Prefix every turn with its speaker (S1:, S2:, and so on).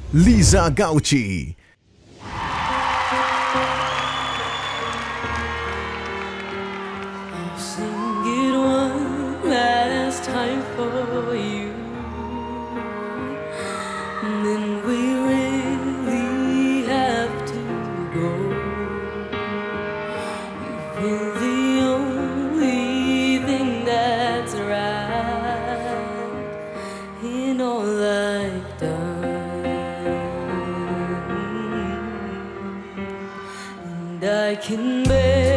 S1: Liza Gauci.
S2: I'll sing it one last time for you, and then we really have to go. You've been the only thing that's right in all I've done, and I can bear